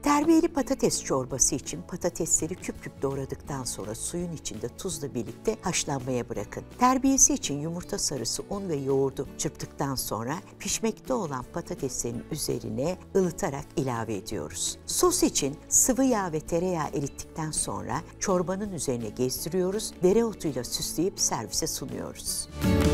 Terbiyeli patates çorbası için patatesleri küp küp doğradıktan sonra suyun içinde tuzla birlikte haşlanmaya bırakın. Terbiyesi için yumurta sarısı, un ve yoğurdu çırptıktan sonra pişmekte olan patateslerin üzerine ılıtarak ilave ediyoruz. Sos için sıvı yağ ve tereyağı erittikten sonra çorbanın üzerine gezdiriyoruz, dereotuyla süsleyip servise sunuyoruz.